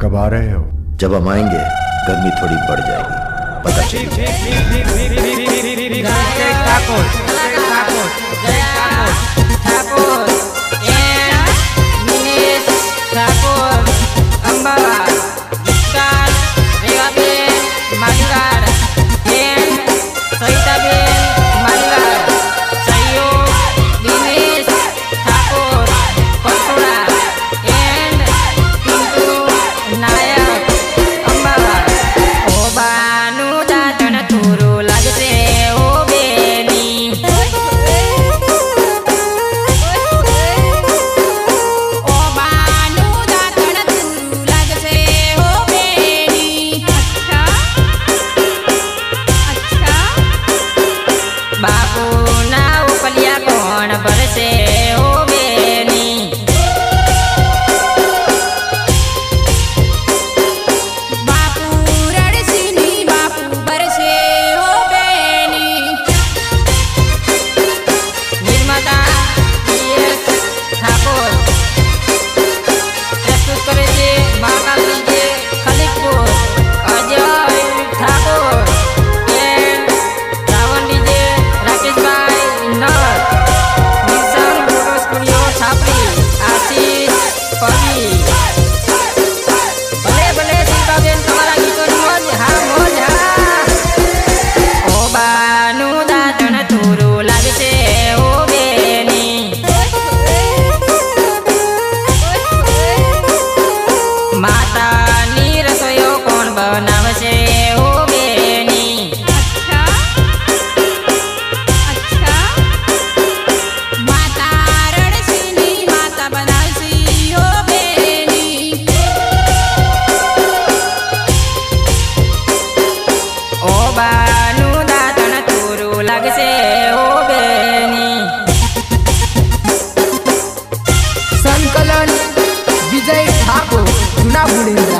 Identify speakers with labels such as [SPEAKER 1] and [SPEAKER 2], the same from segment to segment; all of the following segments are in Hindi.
[SPEAKER 1] कब आ रहे हो?
[SPEAKER 2] जब हम आएंगे गर्मी थोड़ी बढ़ जाएगी, पता
[SPEAKER 3] संकलन विजय ठाकुर चुना भूलेंद्रा।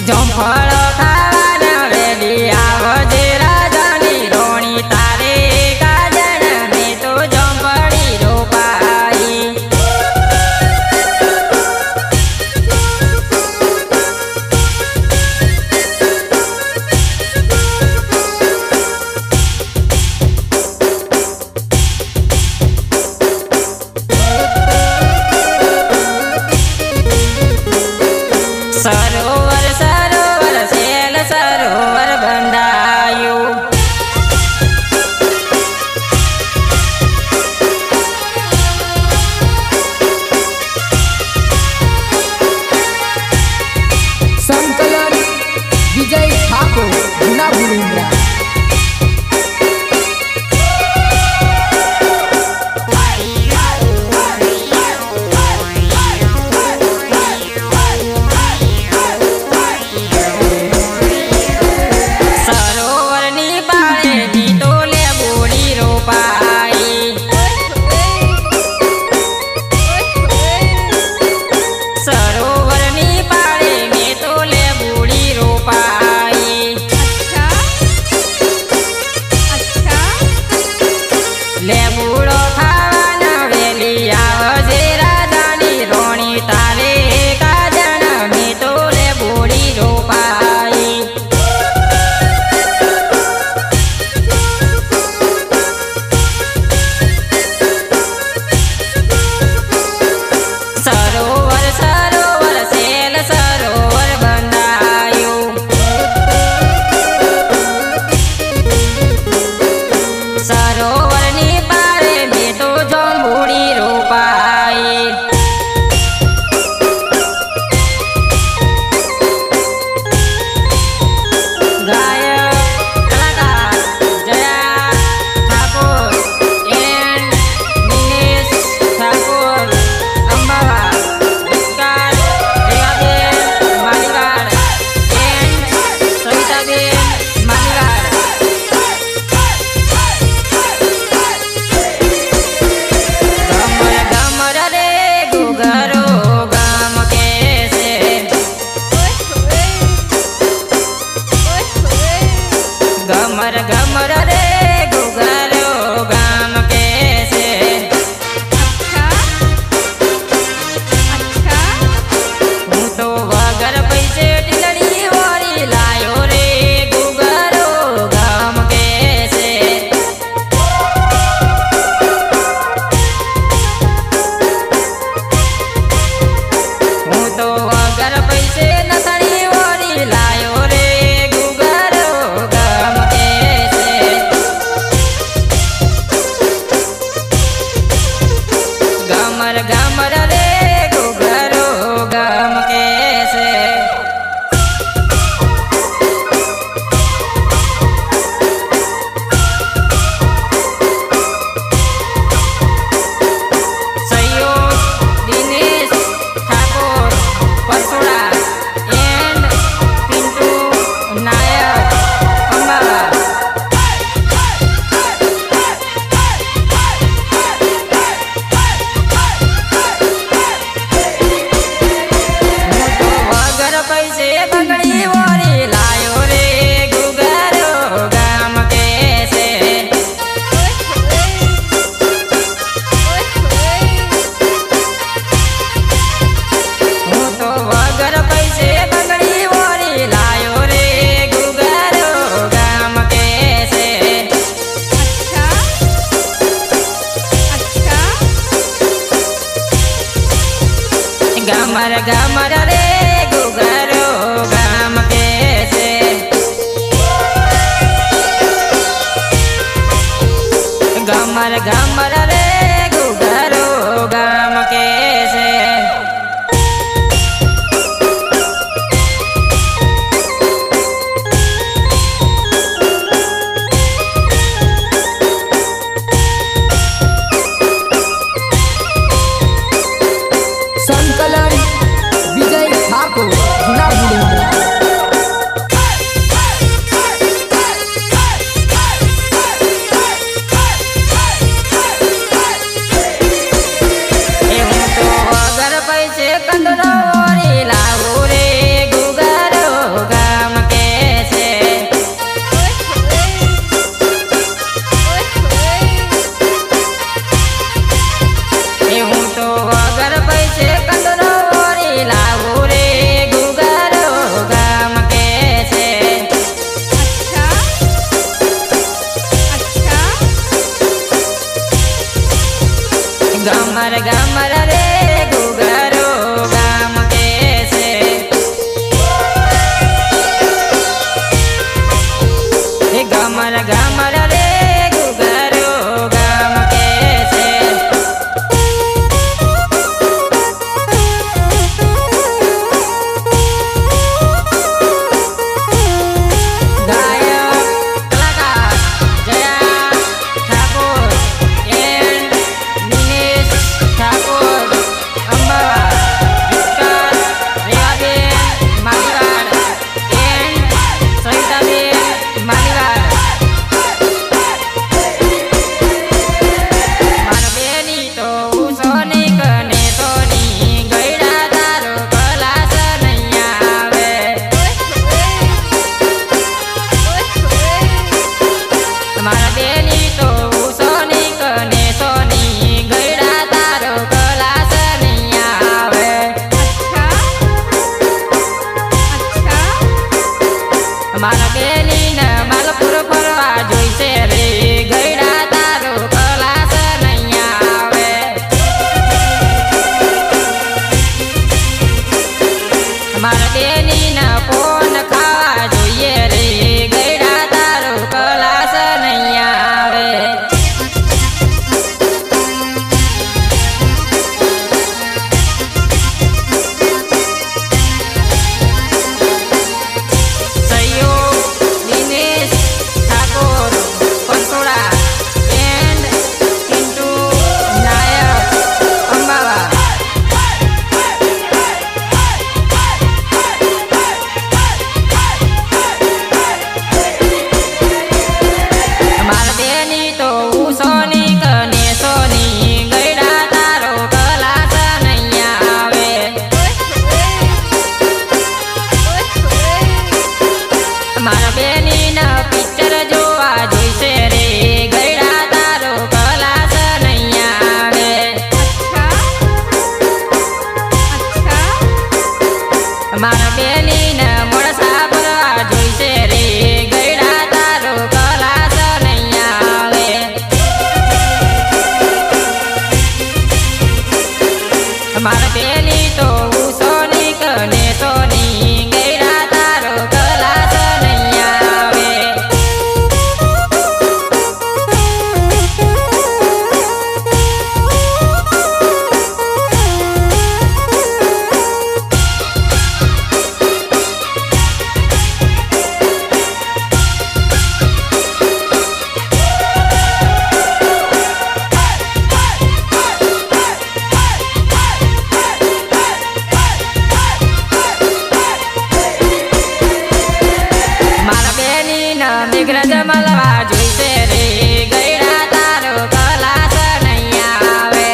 [SPEAKER 1] जमफळ खावाना वेली आवजे राजानी रोणी तारे काजण में तो जमफળી रोपाई। सरोवर सरोवर सेल सरोवर बंधायु।
[SPEAKER 3] संकलन विजय ठाकुर गुना बुलेंद्रा।
[SPEAKER 1] लेबूड़ो खावाना वेली आवजे राजानी रोणी तारे काजण में तो लेबूड़ी रोपाई। सरोवर सरोवर सेल सरोवर बंधायु। सरोवर गमर गमर रे गुगरो गाम कैसे। हूँ तो वगर पैसे टिलड़ी वाली लायो रे गुगरो गाम कैसे। हूँ तो वगर पैसे नथड़ी वाली लायो रे गमर गमर रे गुगरो गाम कैसे। सहयोग दिनेश ठाकुर परसोड़ा एंड पिंटू नायक अम्बाला। पैसे पकड़ी वाली लायो रे गुगरो गाम कैसे। हूँ तो वगर पैसे पकड़ी वाली लायो रे गुगरो गाम कैसे। गमर गमर रे गुगरो गाम कैसे। गमर गमर रे गुगरो गाम कैसे।
[SPEAKER 3] संकलन विजय ठाकुर गुना बुलेंद्रा।
[SPEAKER 1] गमर गमर रे घुघरो गाम के से गमर गमर रे घुघरो गाम के से गायक कलाकार Jaya Thakur and Nilesh Thakur Ambava Victor Revaben Maliwad and Savitaben Maliwad मारबेनी तो सोनी कने सोनी गैड़ा तारो कलास नैया आवे मारबेनी तो सोनी कने सोनी गैड़ा तारो कलास नैया आवे मारबेनी न मालपुर फरवा जोइसे रे गैड़ा तारो कलास नैया आवे मारबेनी न फोन खावा जोइए रे गैड़ा तारो कलास नैया आवे सहयोग दिनेश ठाकुर पंसोड़ा एंड पिंटू नायक अंबावा मारबेनी तो सोनी कने सोनी गैड़ा तारो कलास नैया आवे मारबेनी न पिक्चर जोवा जोइसे रे गैड़ा तारो कलास नैया आवे मारबेनी न मोड़सा भरवा जोइसे रे गैड़ा तारो कलास नैया आवे मारबेनी तो सोनी कने सोनी गैड़ा तारो कलास नैया आवे मारबेनी न मेघराज मलवा जोइसे रे गैड़ा तारो कलास नैया आवे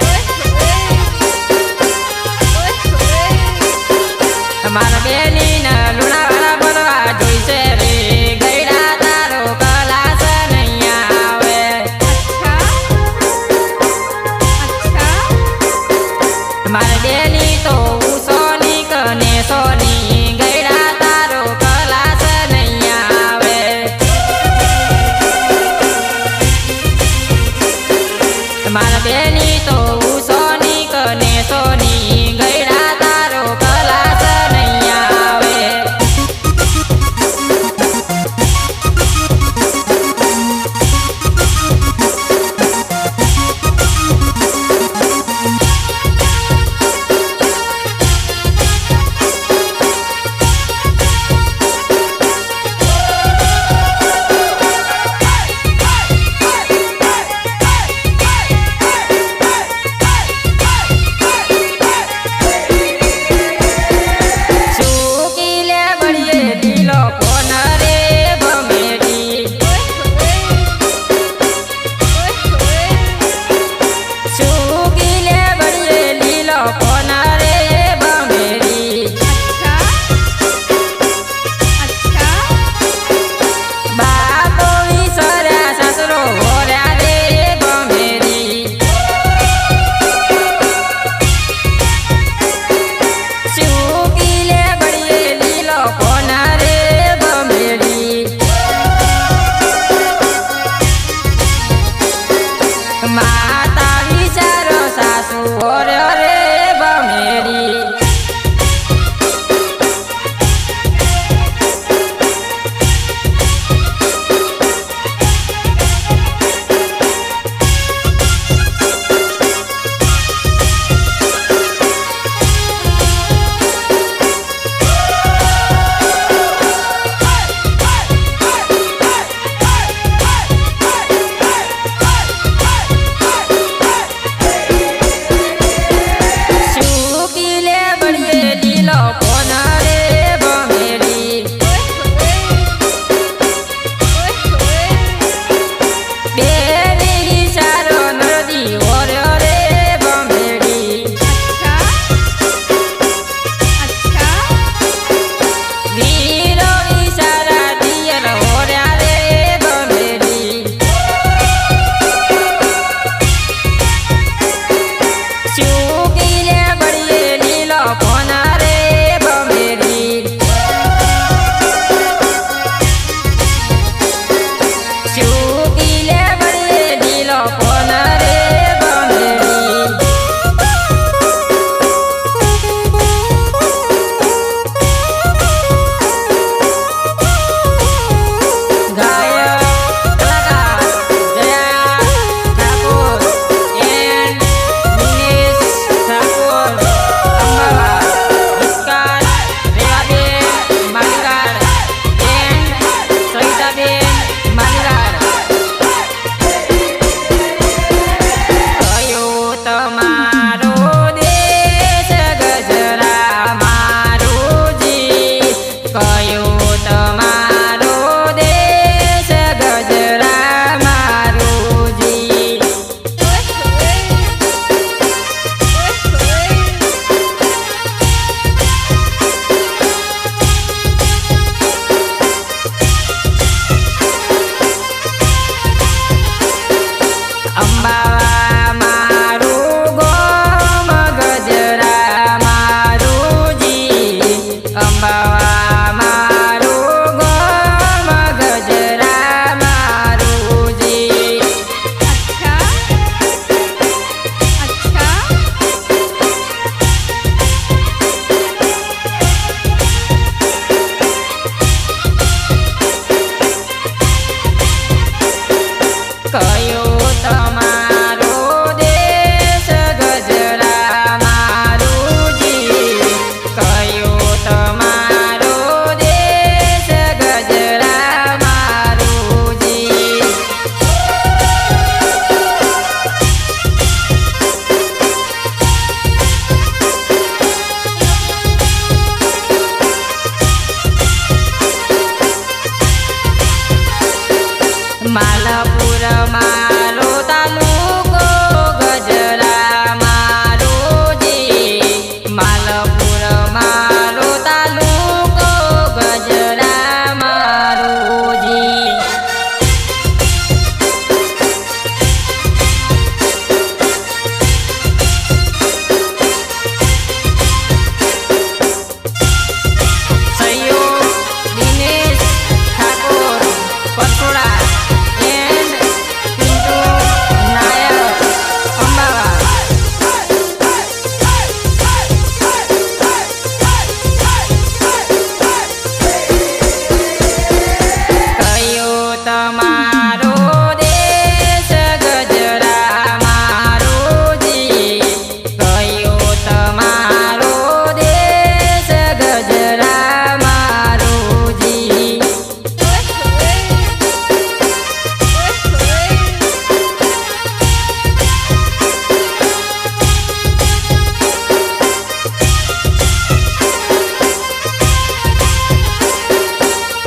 [SPEAKER 1] मारबेनी न लुणावाड़ा बोलवा जोइसे रे गैड़ा तारो कलास नैया आवे मारबेनी तो सोनी कने सोनी गैड़ा तारो कलास नैया आवे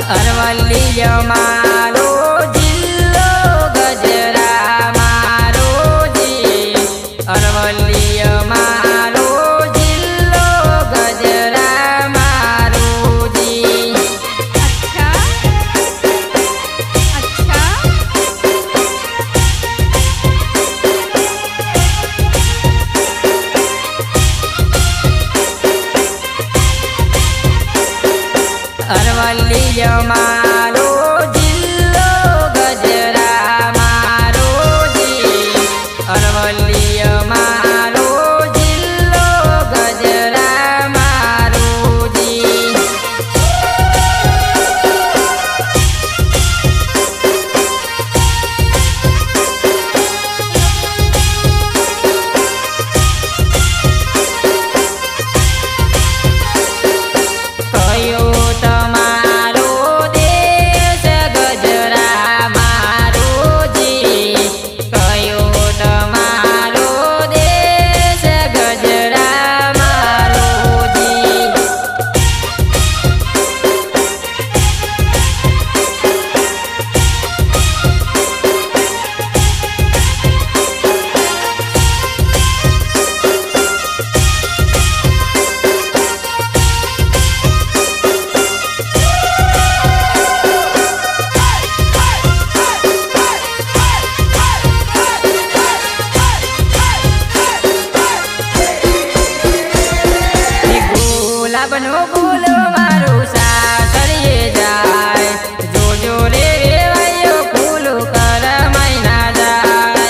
[SPEAKER 1] अरवल्ली मारो जिल्लो गजरा मारो जी अरवल्ली मारो जिल्लो गजरा मारो जी।
[SPEAKER 4] अच्छा अच्छा
[SPEAKER 1] अरवल्ली मारो जिल्लो गजरा मारो जी अरवल्ली मारो जिल्लो गजरा मारो जी। कयो तमारो देश गजरा मारो जी कयो तमारो देश गजरा मारो जी। गुलाबनो फूलो मारो सासरिए जाए जो जो रे रेवायो फूलो कर मैना जाए।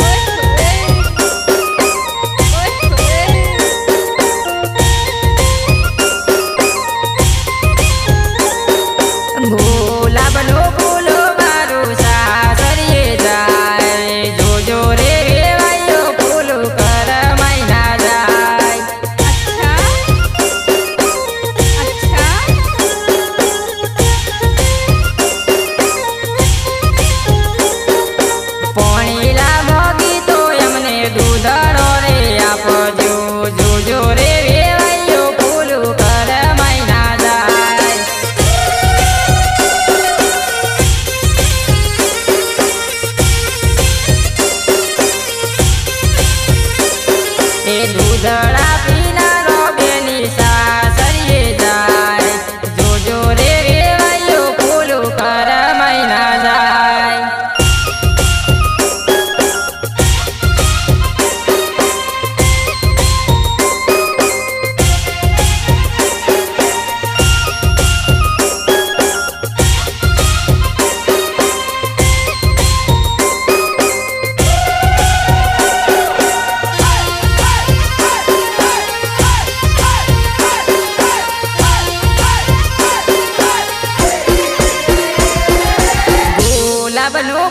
[SPEAKER 1] गुलाबनो फूलो मारो सासरिए जाए जो जो रे रेवायो फूलो कर मैना जाए।
[SPEAKER 4] अच्छा अच्छा
[SPEAKER 1] पोणीला मोगी तो एमने दूधड़ो रे आपजो जो जो रे वेवायो फूलो कर मैना जाए। ए दूधड़ा पीना रो बेनी सासरिए जाए जो जो रे वेवायो फूलो कर मैना जाए। गुलाबनो